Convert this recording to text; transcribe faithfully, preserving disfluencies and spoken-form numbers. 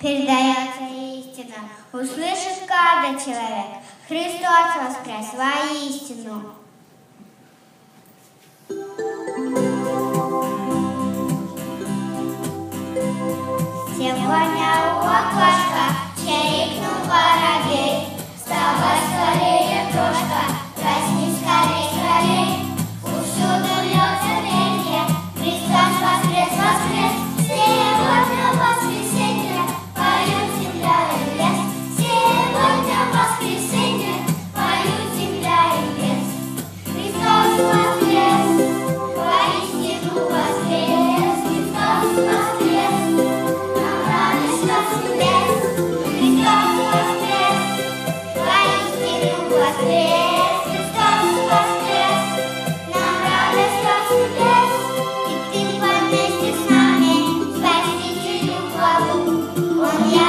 передается истина, услышит каждый человек. Христос воскрес воистину. Сегодня у окошка чирикнул воробей, вставай скорее, крошка, просни скорей, скорей. Усюду льется пенье, Христос воскрес, воскрес. Сегодня воскресенье, поют земля и лес. Сегодня воскресенье, поют земля и лес. Христос воскрес, воистину воскрес. Христос воскрес, нам радость во чудес. Христос воскрес, воистину воскрес. Христос воскрес, нам радость во чудес. И ты вместе с нами, Спасителю хвалу. Он